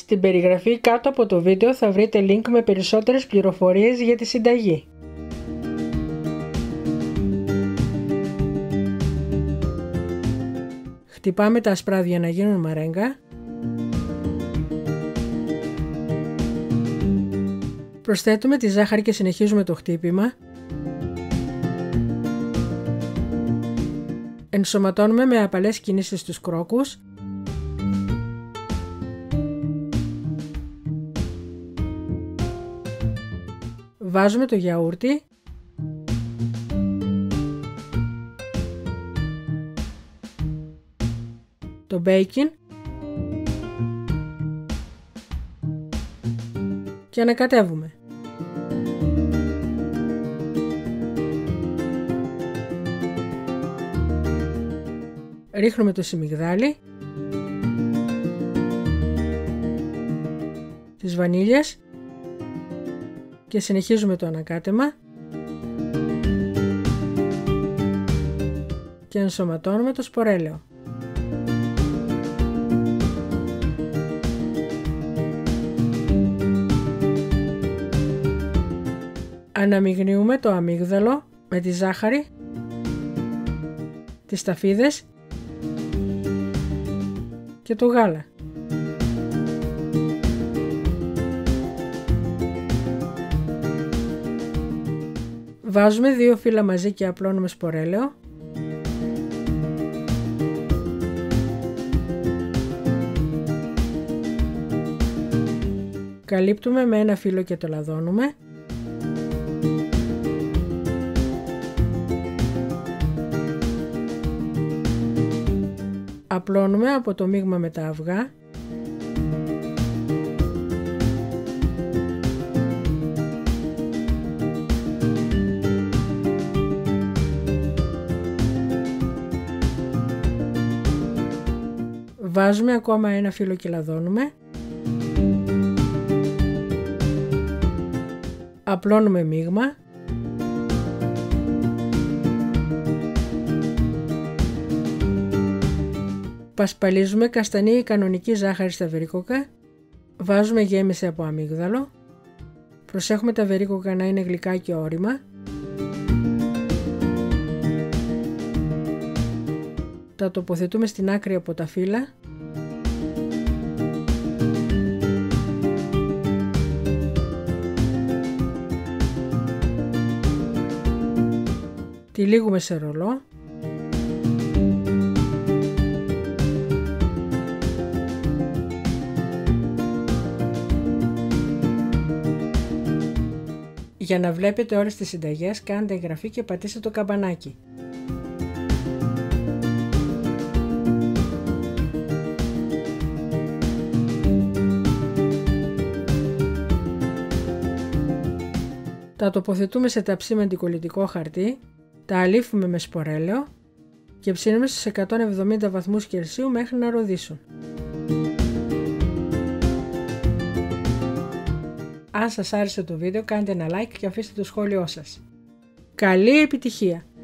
Στην περιγραφή κάτω από το βίντεο θα βρείτε link με περισσότερες πληροφορίες για τη συνταγή. Χτυπάμε τα ασπράδια να γίνουν μαρέγκα. Προσθέτουμε τη ζάχαρη και συνεχίζουμε το χτύπημα. Ενσωματώνουμε με απαλές κινήσεις τους κρόκους. Βάζουμε το γιαούρτι. Το μπέικιν. Και ανακατεύουμε. Ρίχνουμε το σιμιγδάλι, τις βανίλιες και συνεχίζουμε το ανακάτεμα και ενσωματώνουμε το σπορέλαιο. Αναμειγνύουμε το αμύγδαλο με τη ζάχαρη, τις σταφίδες και το γάλα. Βάζουμε 2 φύλλα μαζί και απλώνουμε σπορέλαιο. Καλύπτουμε με 1 φύλλο και το λαδώνουμε. Απλώνουμε από το μείγμα με τα αυγά. Βάζουμε ακόμα 1 φύλλο και λαδώνουμε. Απλώνουμε μείγμα. Πασπαλίζουμε καστανή ή κανονική ζάχαρη στα βερίκοκα. Βάζουμε γέμιση από αμύγδαλο. Προσέχουμε τα βερίκοκα να είναι γλυκά και ώριμα. Τα τοποθετούμε στην άκρη από τα φύλλα. Τυλίγουμε σε ρολό. Για να βλέπετε όλες τις συνταγές κάντε εγγραφή και πατήστε το καμπανάκι. Τα τοποθετούμε σε ταψί με αντικολλητικό χαρτί, τα αλήφουμε με σπορέλαιο και ψήνουμε στους 170 βαθμούς Κελσίου μέχρι να ροδίσουν. Αν σας άρεσε το βίντεο κάντε ένα like και αφήστε το σχόλιο σας. Καλή επιτυχία!